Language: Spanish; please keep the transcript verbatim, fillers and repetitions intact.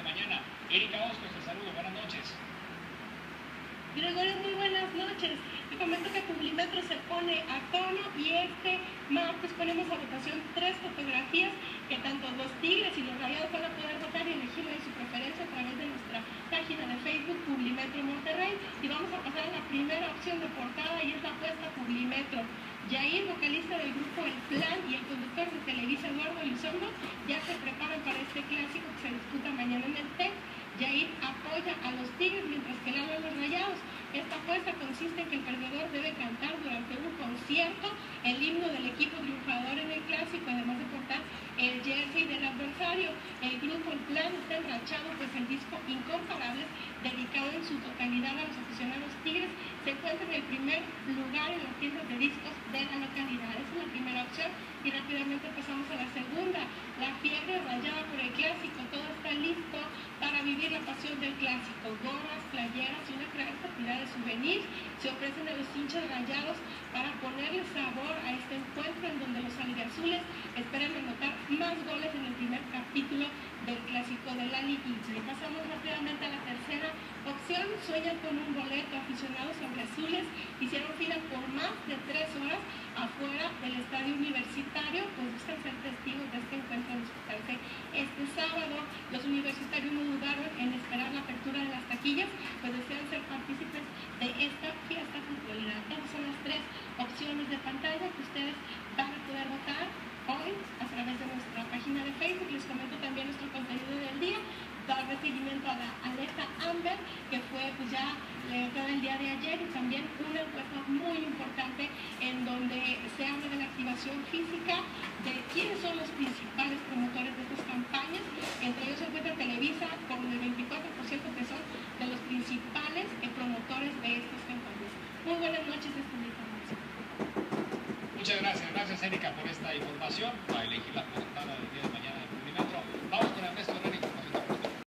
mañana. Erika Hostos, te saludo, buenas noches. Gregorio, muy buenas noches. Te comento que Publimetro se pone a tono y este martes ponemos a votación tres fotografías que tanto los Tigres y los Rayados van a poder votar y elegir de su preferencia a través de nuestra página de Facebook Publimetro Monterrey. Y vamos a pasar a la primera opción de portada y es la apuesta Publimetro. Yair, vocalista del grupo El Plan, y el conductor de Televisa, Eduardo Elizondo, ya se preparan para este clásico que se disputa mañana en el T E C. Yair apoya a los Tigres mientras que Lalo a los Rayados. Esta apuesta consiste en que el perdedor debe cantar durante un concierto el himno del equipo triunfador en el clásico, además de portar el jersey del adversario. El grupo El Plan está enrachado, pues el disco Incomparables, dedicado en su totalidad a los aficionados Tigres, se encuentra en el primer lugar en las tiendas de discos de la localidad. Esa es la primera opción y rápidamente pasamos a la segunda. La fiebre rayada por el clásico, todo está listo para vivir la pasión del clásico. Gorras, playeras y una gran cantidad de souvenirs se ofrecen a los hinchas rayados para ponerle sabor a este encuentro en donde los albiazules esperan anotar más goles en el primer capítulo del clásico de la liguilla. Y pasamos rápidamente a la tercera opción. Sueñan con un boleto. Aficionados albiazules hicieron fila por más de tres horas afuera del estadio universitario, pues buscan ser testigos de este encuentro a disputarse este sábado. Los universitarios no dudaron en esperar la apertura de las taquillas, pues desean ser partícipes de esta fiesta futbolera. Estas son las tres opciones de pantalla que ustedes van a poder votar hoy a través de nuestra página de Facebook. Les comento también nuestro contenido del día, darle seguimiento a la alerta Amber, que fue pues ya levantada el día de ayer, y también una encuesta muy importante en donde se habla de la activación física, de quiénes son los principales promotores de estas campañas. Entre ellos se encuentra Televisa con el veinticuatro por ciento, que son de los principales promotores de estas campañas. Muy buenas noches, esta es la información. Muchas gracias, gracias Erika por esta información. Va a elegir la portada del día de mañana.